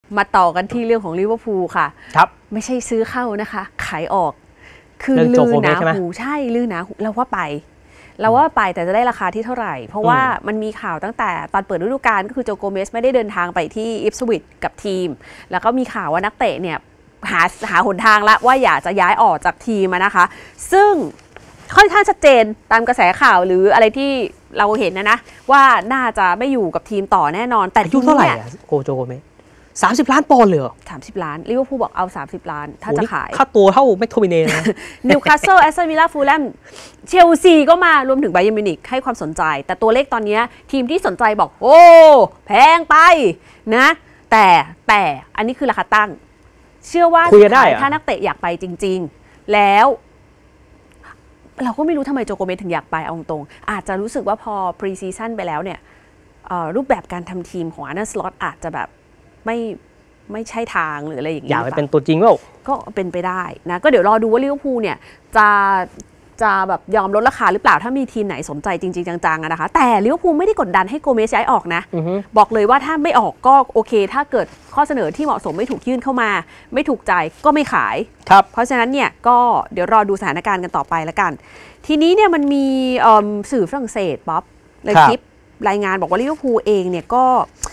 มาต่อกันที่เรื่องของลิเวอร์พูลค่ะครับไม่ใช่ซื้อเข้านะคะขายออกคือลือหนาหูใช่ลือหนาหูเราว่าไปแต่จะได้ราคาที่เท่าไหร่เพราะว่ามันมีข่าวตั้งแต่ตอนเปิดฤดูกาลก็คือโจโกเมสไม่ได้เดินทางไปที่อิปสวิชกับทีมแล้วก็มีข่าวว่านักเตะเนี่ยหาหนทางละว่าอยากจะย้ายออกจากทีมนะคะซึ่งค่อนข้างชัดเจนตามกระแสข่าวหรืออะไรที่เราเห็นนะว่าน่าจะไม่อยู่กับทีมต่อแน่นอนแต่อายุเท่าไหร่โจโกเมส30 ล้านปอนด์เลยเหรอ 30 ล้านลิเวอร์พูลบอกเอา30 ล้านถ้าจะขายค่าตัวเท่าแมคโทมิเน่นะนิวคาสเซิลแอสตันวิลล่าฟูลแลมเชลซีก็มารวมถึงไบเยิร์นมิวนิกให้ความสนใจแต่ตัวเลขตอนนี้ทีมที่สนใจบอกโอ้แพงไปนะแต่อันนี้คือราคาตั้งเชื่อว่าถ้านักเตะอยากไปจริงๆแล้วเราก็ไม่รู้ทำไมโจโกเมสถึงอยากไปเอาตรงๆอาจจะรู้สึกว่าพอพรีซีซั่นไปแล้วเนี่ยรูปแบบการทำทีมของอาร์เนสล็อตอาจจะแบบไม่ใช่ทางหรืออะไรอย่างนี้อยากไปเป็นตัวจริงว่าก็เป็นไปได้นะก็เดี๋ยวรอดูว่าลิเวอร์พูลเนี่ยจะแบบยอมลดราคาหรือเปล่าถ้ามีทีมไหนสนใจจริงๆจังๆนะคะแต่ลิเวอร์พูลไม่ได้กดดันให้โกเมสย้ายออกนะบอกเลยว่าถ้าไม่ออกก็โอเคถ้าเกิดข้อเสนอที่เหมาะสมไม่ถูกยื่นเข้ามาไม่ถูกใจก็ไม่ขายครับเพราะฉะนั้นเนี่ยก็เดี๋ยวรอดูสถานการณ์กันต่อไปแล้วกันทีนี้เนี่ยมันมีสื่อฝรั่งเศสป๊อปในคลิปรายงานบอกว่าลิเวอร์พูลเองเนี่ยก็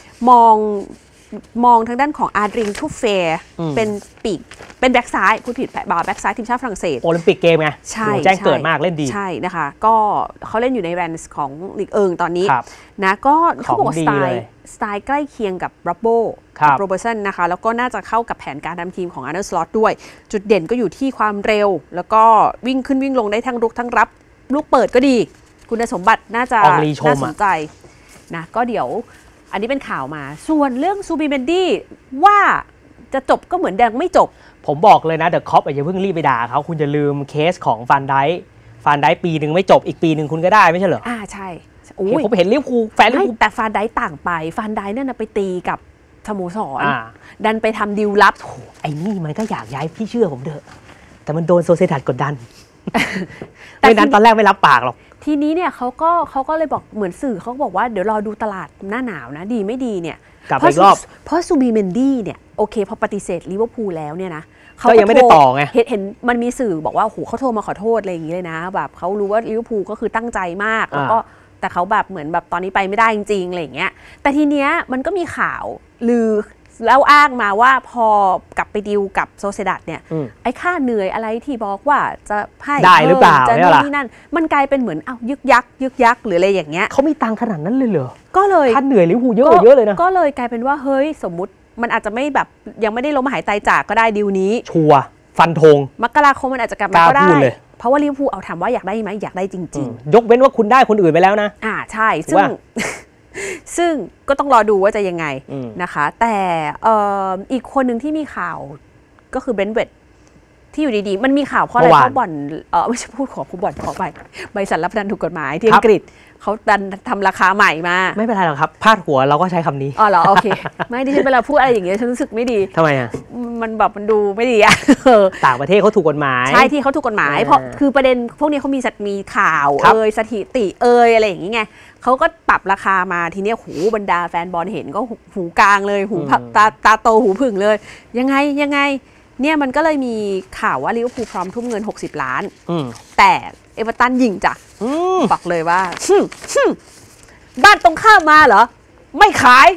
มองทางด้านของอาร์ดริงทูเฟร์เป็นปีกเป็นแบ็กซ้ายพูดผิดแบ็กซ้ายทีมชาติฝรั่งเศสโอลิมปิกเกมไงใช่แจ้งเกิดมากเล่นดีใช่นะคะก็เขาเล่นอยู่ในแรนส์ของลีกเอิงตอนนี้นะก็เขาบอกสไตล์ใกล้เคียงกับรับโบกับโรเบอร์สันนะคะแล้วก็น่าจะเข้ากับแผนการทำทีมของอาร์เนสล็อตด้วยจุดเด่นก็อยู่ที่ความเร็วแล้วก็วิ่งขึ้นวิ่งลงได้ทั้งรุกทั้งรับลูกเปิดก็ดีคุณสมบัติน่าสนใจนะก็เดี๋ยวอันนี้เป็นข่าวมาส่วนเรื่องซูบิเมนดี้ว่าจะจบก็เหมือนยังไม่จบผมบอกเลยนะเดอะคอปอย่าเพิ่งรีบไปด่าเขาคุณจะลืมเคสของฟานไดปีหนึ่งไม่จบอีกปีหนึ่งคุณก็ได้ไม่ใช่เหรอใช่ผมเห็นลิเวอร์พูลแฟนลิเวอร์พูลแต่ฟานไดต่างไปฟานไดเนี่ยนะไปตีกับสโมสรดันไปทำดีลลับไอ้นี่มันก็อยากย้ายพี่เชื่อผมเถอะแต่มันโดนโซเซดัดกดดันไม่นั้นตอนแรกไม่รับปากหรอกทีนี้เนี่ยเขาก็เลยบอกเหมือนสื่อเขาบอกว่าเดี๋ยวรอดูตลาดหน้าหนาวนะดีไม่ดีเนี่ยกลับไปอีกรอบเพราะซูบีเมนดี้เนี่ยโอเคพอปฏิเสธลิเวอร์พูลแล้วเนี่ยนะเขายังไม่ได้ต่อไงเห็นมันมีสื่อบอกว่าโอ้โหเขาโทรมาขอโทษอะไรอย่างนี้เลยนะแบบเขารู้ว่าลิเวอร์พูลก็คือตั้งใจมากแล้วก็แต่เขาแบบเหมือนแบบตอนนี้ไปไม่ได้จริงๆอะไรอย่างเงี้ยแต่ทีเนี้ยมันก็มีข่าวลือแล้วอ้างมาว่าพอกลับไปดีลกับโซเซดัดเนี่ยไอ้ค่าเหนื่อยอะไรที่บอกว่าจะให้ได้หรือเปล่าจะนี่นั่นมันกลายเป็นเหมือนยึกยักหรืออะไรอย่างเงี้ยเขามีตังขนาดนั้นเลยเหรอก็เลยค่าเหนื่อยลิเวอร์พูลเยอะเลยนะก็เลยกลายเป็นว่าเฮ้ยสมมุติมันอาจจะไม่แบบยังไม่ได้ล้มหายตายจากก็ได้ดีลนี้ชัวร์ฟันธงมกราคมมันอาจจะกลับมาก็ได้เพราะว่าลิเวอร์พูลเอาถามว่าอยากได้ไหมอยากได้จริงๆยกเว้นว่าคุณได้คนอื่นไปแล้วนะใช่ซึ่งก็ต้องรอดูว่าจะยังไงนะคะแต่อีกคนหนึ่งที่มีข่าวก็คือเบนเวตที่อยู่ดีๆมันมีข่าวเพราะอะไรเพราะบ่อนไม่ใช่พูดของผู้บ่อนขอไปบริษัทรับพนันถูกกฎหมายที่อังกฤษเขาดันทำราคาใหม่มาไม่เป็นไรหรอกครับพาดหัวเราก็ใช้คำนี้เหรอโอเคไม่ดิฉันเวลาพูดอะไรอย่างเงี้ยฉันรู้สึกไม่ดีทำไมมันแบบมันดูไม่ดีต่างประเทศเขาถูกกฎหมายใช่ที่เขาถูกกฎหมายเพราะคือประเด็นพวกนี้เขามีข่าวสถิติอะไรอย่างเงี้ยเขาก็ปรับราคามาทีเนี้ยหูบรรดาแฟนบอลเห็นก็หูกลางเลยหูตาโตหูผึ่งเลยยังไงเนี่ยมันก็เลยมีข่าวว่าลิเวอร์พูลพร้อมทุ่มเงิน60 ล้านแต่เอเวอร์ตันยิงจ้ะบอกเลยว่าบ้านตรงข้ามมาเหรอไม่ขาย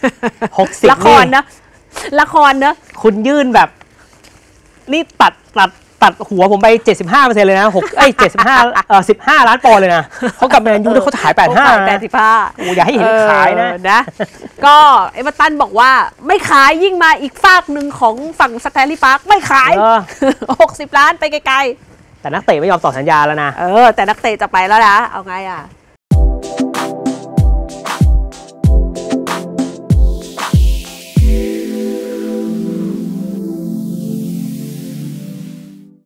60 ละครนะคุณยื่นแบบนี่ตัดหัวผมไป 75% เลยนะ15 ล้านปอนด์เลยนะเขากับแมนยูเขาขาย85โอ้อย่าให้เห็นขายนะก็เอเวอร์ตันบอกว่าไม่ขายยิ่งมาอีกฝากหนึ่งของฝั่งสแตนลีย์พาร์คไม่ขาย60 ล้านไปไกลๆแต่นักเตะไม่ยอมต่อสัญญาแล้วนะแต่นักเตะจะไปแล้วนะเอาไง